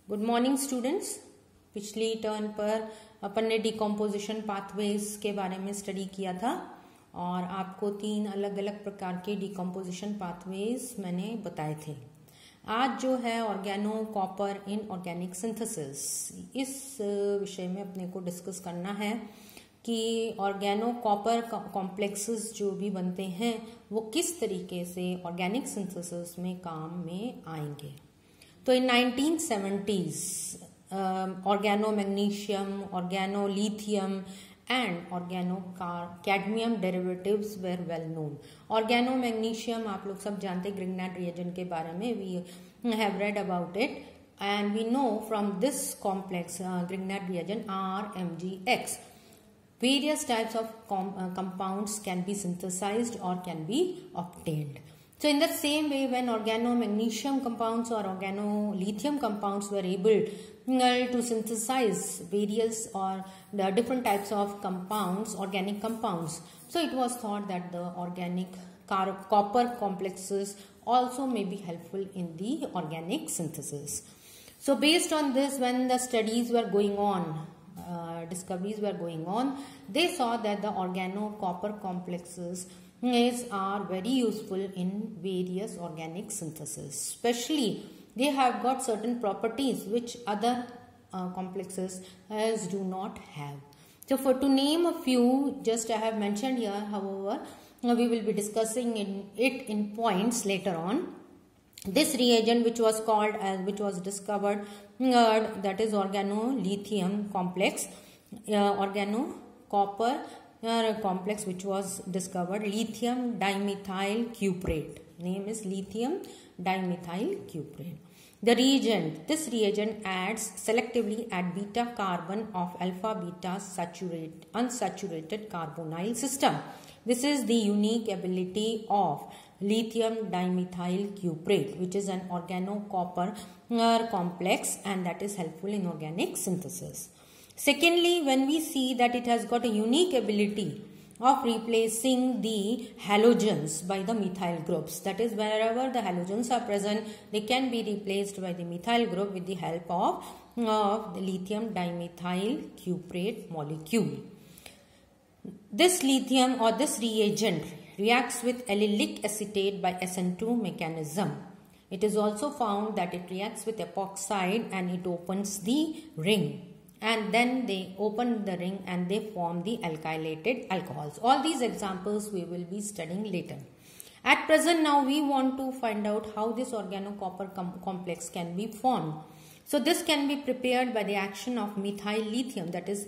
Good morning students. पिछली turn पर अपन ने डिकम्पोजिशन पाथवेज के बारे में स्टडी किया था और आपको 3 अलग अलग प्रकार के डिकम्पोजिशन पाथवेज मैंने बताए थे। आज जो है organo copper in organic synthesis, इस विषय में अपने को डिस्कस करना है कि ऑर्गेनो कॉपर कॉम्प्लेक्सेस जो भी बनते हैं वो किस तरीके से ऑर्गेनिक सिंथेसिस में काम में आएंगे। तो in 1970s organo magnesium, organo lithium and organo cadmium derivatives were well known. Organo magnesium आप लोग सब जानते हैं, ग्रिग्नार्ड रिएजेंट के बारे में we have read about it and we know from this complex Grignard reagent RMgX various types of compounds can be synthesized or can be obtained. So in the same way, when organomagnesium compounds or organolithium compounds were able to synthesize various or the different types of compounds, organic compounds, so it was thought that the organic copper complexes also may be helpful in the organic synthesis. So based on this, when the studies were going on, discoveries were going on, they saw that the organo copper complexes are very useful in various organic synthesis. Especially they have got certain properties which other complexes do not have. So for to name a few, just I have mentioned here, however we will be discussing it in points later on. This reagent which was called as, which was discovered, that is organolithium complex, organo copper complex which was discovered, lithium dimethyl cuprate. Name is lithium dimethyl cuprate. The reagent, this reagent adds selectively at beta carbon of alpha beta unsaturated carbonyl system. This is the unique ability of lithium dimethyl cuprate, which is an organocopper complex, and that is helpful in organic synthesis. Secondly, when we see that it has got a unique ability of replacing the halogens by the methyl groups, that is wherever the halogens are present, they can be replaced by the methyl group with the help of the lithium dimethyl cuprate molecule. This lithium or this reagent reacts with allylic acetate by SN2 mechanism. It is also found that it reacts with epoxide and it opens the ring, and then they open the ring and they form the alkylated alcohols. All these examples we will be studying later. At present now we want to find out how this organocopper complex can be formed. So this can be prepared by the action of methyl lithium, that is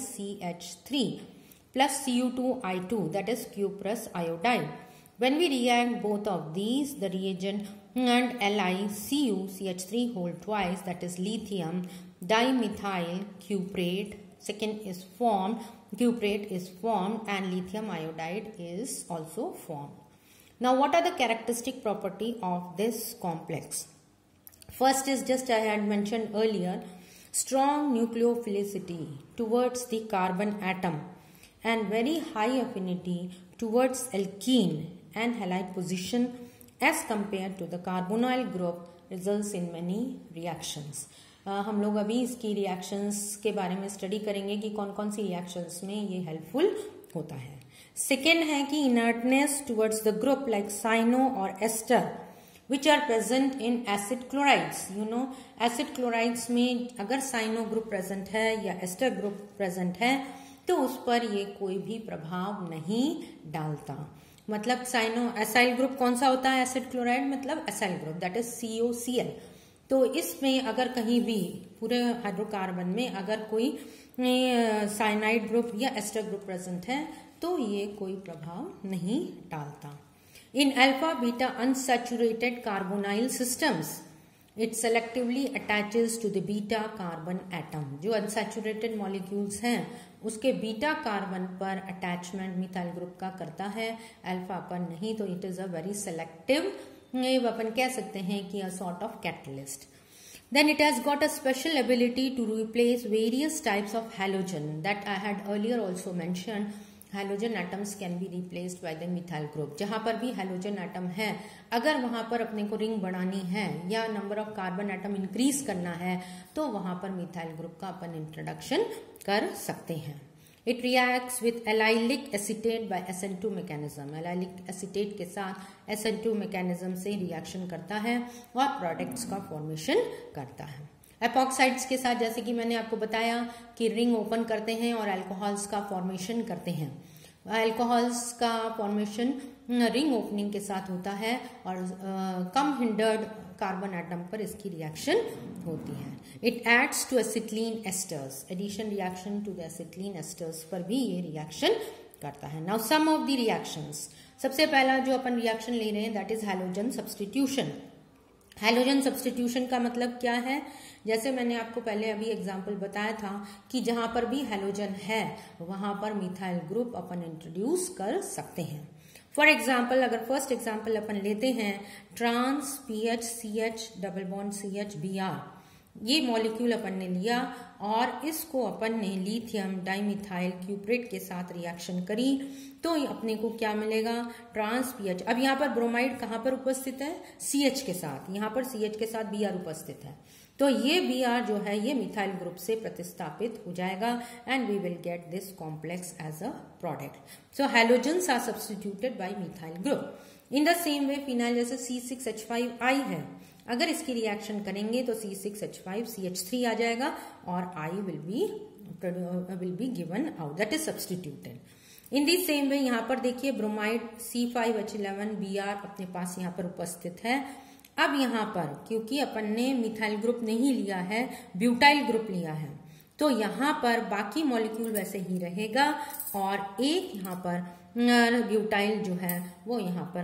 LiCH3 plus Cu2I2, that is cuprous iodide. When we react both of these, the reagent and LiCuCH3 whole twice, that is lithium dimethyl cuprate, second is formed, cuprate is formed, and lithium iodide is also formed. Now what are the characteristic property of this complex? First is, just I had mentioned earlier, strong nucleophilicity towards the carbon atom and very high affinity towards alkene and halide position as compared to the carbonyl group results in many reactions. हम लोग अभी इसकी reactions के बारे में study करेंगे कि कौन कौन सी रिएक्शंस में ये हेल्पफुल होता है. सेकेंड है कि inertness towards the group like cyano और ester which are present in acid chlorides. You know, acid chlorides में अगर साइनो ग्रुप प्रेजेंट है या एस्टर ग्रुप प्रेजेंट है तो उस पर ये कोई भी प्रभाव नहीं डालता. मतलब साइनो एसाइल ग्रुप कौन सा होता है? एसिड क्लोराइड मतलब acyl group, that is COCl. तो इसमें अगर कहीं भी पूरे हाइड्रोकार्बन में अगर कोई साइनाइड ग्रुप या एस्टर ग्रुप प्रेजेंट है तो ये कोई प्रभाव नहीं डालता. In alpha beta unsaturated carbonyl systems it selectively attaches to the beta carbon atom. जो unsaturated molecules हैं उसके बीटा कार्बन पर अटैचमेंट मिथाइल ग्रुप का करता है, अल्फा पर नहीं. तो it is a very selective, अपन कह सकते हैं कि a sort of catalyst. Then it has got a special ability to replace various types of halogen that I had earlier also mentioned. Halogen atoms can be replaced by the methyl group. जहां पर भी halogen atom है, अगर वहां पर अपने को ring बढ़ानी है या number of carbon atom increase करना है तो वहां पर मिथाइल ग्रुप का अपन इंट्रोडक्शन कर सकते हैं। It reacts with allylic acetate by SN2 mechanism. Allylic acetate के साथ SN2 मैकेनिज्म से रिएक्शन करता है और प्रोडक्ट्स का फॉर्मेशन करता है। एपॉक्साइड्स के साथ जैसे कि मैंने आपको बताया कि रिंग ओपन करते हैं और अल्कोहल्स का फॉर्मेशन करते हैं। अल्कोहल्स का फॉर्मेशन रिंग ओपनिंग के साथ होता है और कम हिंडर्ड कार्बन एटम पर इसकी रिएक्शन होती है। It adds to acetylene esters. Addition reaction to the acetylene esters पर भी ये रिएक्शन करता है। Now some of the reactions. सबसे पहला जो अपन रिएक्शन ले रहे हैं that is halogen substitution. Halogen substitution का मतलब क्या है? जैसे मैंने आपको पहले अभी एग्जांपल बताया था कि जहां पर भी हैलोजन है वहां पर मिथाइल ग्रुप अपन इंट्रोड्यूस कर सकते हैं। फॉर एग्जाम्पल, अगर फर्स्ट एग्जाम्पल अपन लेते हैं trans PHCH double bond CH Br, ये मॉलिक्यूल अपन ने लिया और इसको अपन ने लिथियम डाइमिथाइल क्यूप्रेट के साथ रिएक्शन करी तो अपने को क्या मिलेगा? Trans PH। अब यहाँ पर ब्रोमाइड कहाँ पर उपस्थित है? CH के साथ। यहाँ पर CH के साथ Br उपस्थित है तो ये Br जो है ये मिथाइल ग्रुप से प्रतिस्थापित हो जाएगा and we will get this complex as a product. So halogens are substituted by methyl group. In the same way phenyl जैसे C6H5I है, अगर इसकी रिएक्शन करेंगे तो C6H5 CH3 आ जाएगा और I will be given out, that is substituted. In the same way यहाँ पर देखिए ब्रोमाइड C5H11 Br अपने पास यहाँ पर उपस्थित है। अब यहाँ पर क्योंकि अपन ने मिथाइल ग्रुप नहीं लिया है, ब्यूटाइल ग्रुप लिया है, तो यहाँ पर बाकी मॉलिक्यूल वैसे ही रहेगा और एक यहाँ पर ब्यूटाइल जो है वो यहाँ पर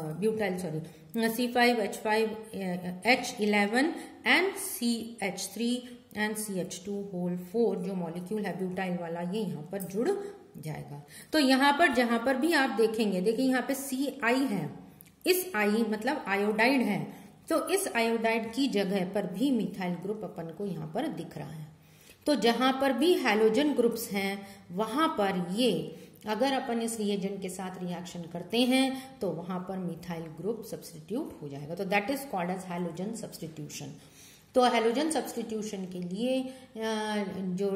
C5H5H11 and CH3 and CH2 whole 4 जो मॉलिक्यूल है ब्यूटाइल वाला ये यहाँ पर जुड़ जाएगा। तो यहाँ पर जहां पर भी आप देखेंगे, देखिए यहाँ पे Ci है, इस I मतलब आयोडाइड है, तो इस आयोडाइड की जगह पर भी मिथाइल ग्रुप अपन को यहाँ पर दिख रहा है। तो जहां पर भी हैलोजन ग्रुप्स हैं वहां पर ये अगर अपन इस रिएजेंट के साथ रिएक्शन करते हैं तो वहां पर मिथाइल ग्रुप सब्स्टिट्यूट हो जाएगा। तो that is called as halogen substitution. तो हैलोजन सब्स्टिट्यूशन के लिए जो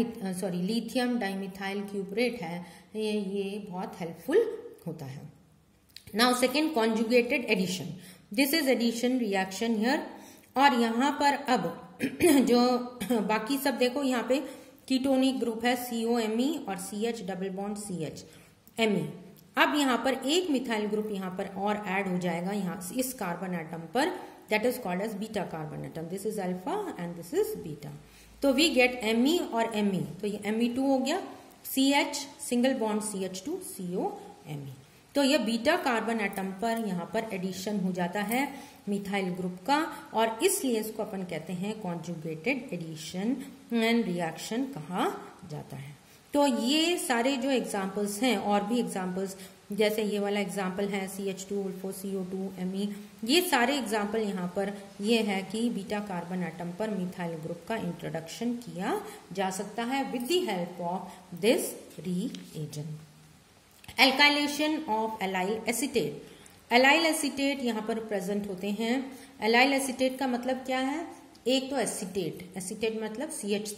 लिथियम डाइमिथाइल क्यूप्रेट है ये बहुत हेल्पफुल होता है। Now second, conjugated addition. This is addition reaction here. और यहाँ पर अब जो बाकी सब देखो, यहाँ पे कीटोनिक ग्रुप है COMe और CH double bond CH Me। अब यहाँ पर एक मिथाइल ग्रुप यहाँ पर और ऐड हो जाएगा यहाँ इस कार्बन एटम पर, that is called as beta carbon atom. This is alpha and this is beta. तो वी गेट Me और Me, तो ये Me2 हो गया, CH single bond CH2 COMe। तो ये बीटा कार्बन एटम पर यहाँ पर एडिशन हो जाता है मिथाइल ग्रुप का और इसलिए इसको अपन कहते हैं कॉन्जुगेटेड एडिशन एंड रिएक्शन कहा जाता है। तो ये सारे जो एग्जांपल्स हैं और भी एग्जांपल्स जैसे ये वाला एग्जांपल है CH2CO2 Me, ये सारे एग्जांपल यहाँ पर ये है कि बीटा कार्बन एटम पर मिथाइल ग्रुप का इंट्रोडक्शन किया जा सकता है with the help of this reagent. Alkylation of allyl acetate. Allyl acetate यहाँ पर प्रेजेंट होते हैं। एलाइल एसीटेट का मतलब क्या है? एक तो एसीटेट, एसीटेट मतलब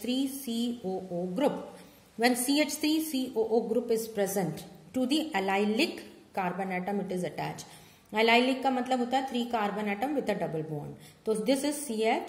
CH3COO group. When CH3COO group is present to the allylic carbon atom it is attached. Allylic का मतलब होता है 3 carbon atom with a double bond. तो this is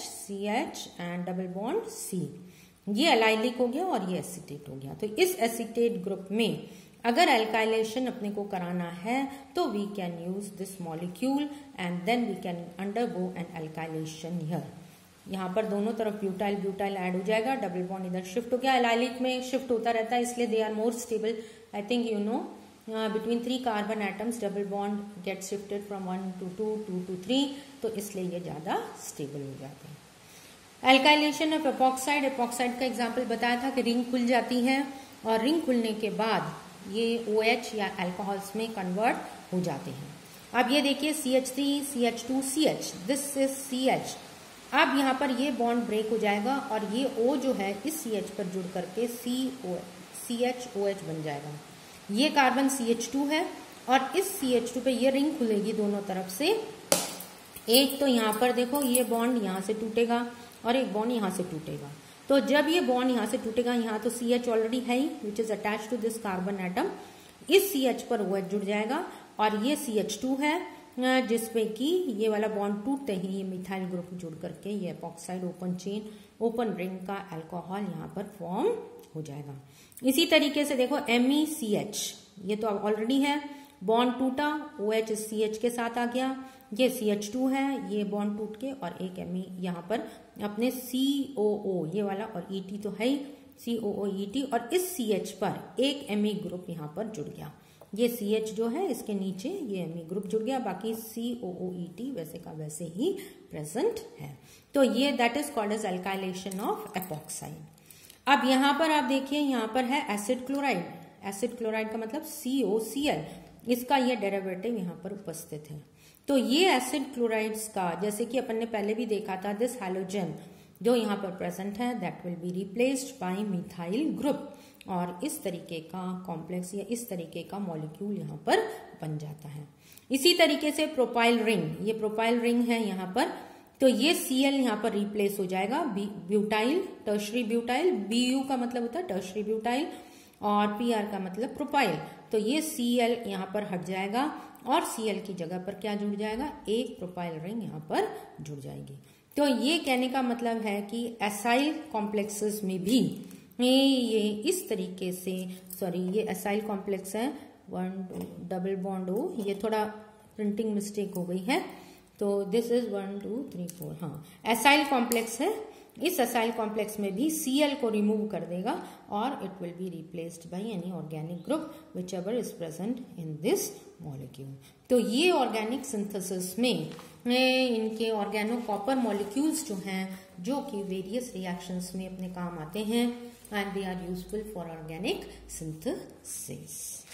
CH and double bond C. ये allylic हो गया और ये एसीटेट हो गया। तो इस एसीटेट ग्रुप में अगर एल्काइलेशन अपने को कराना है तो we can use this molecule and then we can undergo an alkylation here. यहाँ पर दोनों तरफ ब्यूटाइल ब्यूटाइल ऐड हो जाएगा, डबल बॉन्ड इधर शिफ्ट हो गया। एलाइलिक में शिफ्ट होता रहता है इसलिए they are more stable. I think you know between 3 carbon atoms double bond get shifted from 1 to 2, 2 to 3, तो इसलिए ये ज्यादा स्टेबल हो जाते हैं। Alkylation of epoxide. एपॉक्साइड का एग्जाम्पल बताया था कि रिंग खुल जाती है और रिंग खुलने के बाद ये OH या अल्कोहल्स में कन्वर्ट हो जाते हैं। अब ये देखिए CH3 CH2 CH, this is CH। अब यहाँ पर ये बॉन्ड ब्रेक हो जाएगा और ये O जो है इस CH पर जुड़ करके CHOH बन जाएगा। ये कार्बन CH2 है और इस CH2 पे ये रिंग खुलेगी दोनों तरफ से। एक तो यहाँ पर देखो ये बॉन्ड यहाँ से टूटेगा और एक बॉन्ड यहाँ से टूटेगा। तो जब ये बॉन्ड यहाँ से टूटेगा, यहाँ तो CH ऑलरेडी है ही which is attach to this carbon atom, इस CH पर OH जुड़ जाएगा और ये CH2 है जिसपे कि ये वाला बॉन्ड टूटते ही ये मिथाइल ग्रुप जुड़ करके ये epoxide open chain open ring का अल्कोहल यहाँ पर फॉर्म हो जाएगा। इसी तरीके से देखो MECH, ये तो ऑलरेडी है, बॉन्ड टूटा, OH इस CH के साथ आ गया, ये CH2 है, ये बॉन्ड टूट के और एक Me यहाँ पर अपने COO ये वाला और ET तो है ही, COOET और इस CH पर एक Me ग्रुप यहाँ पर जुड़ गया। ये CH जो है इसके नीचे ये Me ग्रुप जुड़ गया, बाकी COOET वैसे का वैसे ही प्रेजेंट है। तो ये that is called as alkylation of epoxide. अब यहाँ पर आप देखिए, यहाँ पर है एसिड क्लोराइड। एसिड क्लोराइड का मतलब COCl, इसका ये डेरिवेटिव यहाँ पर उपस्थित है। तो ये एसिड क्लोराइड्स का, जैसे कि अपन ने पहले भी देखा था, दिस हैलोजन जो यहाँ पर प्रेजेंट है that will be replaced by methyl group और इस तरीके का कॉम्प्लेक्स या इस तरीके का मॉलिक्यूल यहाँ पर बन जाता है। इसी तरीके से प्रोपाइल रिंग, ये प्रोपाइल रिंग है यहाँ पर, तो ये Cl यहाँ पर रिप्लेस हो जाएगा ब्यूटाइल, टर्शरी ब्यूटाइल, Bu का मतलब होता है टर्शरी ब्यूटाइल और Pr का मतलब प्रोपाइल। तो ये Cl यहाँ पर हट जाएगा और Cl की जगह पर क्या जुड़ जाएगा, एक प्रोपाइल रिंग यहाँ पर जुड़ जाएगी। तो ये कहने का मतलब है कि एसाइल कॉम्प्लेक्सेस में भी ये इस तरीके से, सॉरी ये एसाइल कॉम्प्लेक्स है 1 2 डबल बॉन्ड O, ये थोड़ा प्रिंटिंग मिस्टेक हो गई है, तो दिस इज 1 2 3 4, हाँ एसाइल कॉम्प्लेक्स है। इस एसाइल कॉम्प्लेक्स में भी Cl को रिमूव कर देगा और it will be replaced by any organic group which ever is present in this molecule. तो ये ऑर्गेनिक सिंथेसिस में इनके ऑर्गेनो कॉपर मॉलिक्यूल्स जो हैं, जो कि वेरियस रिएक्शंस में अपने काम आते हैं and they are useful for organic synthesis.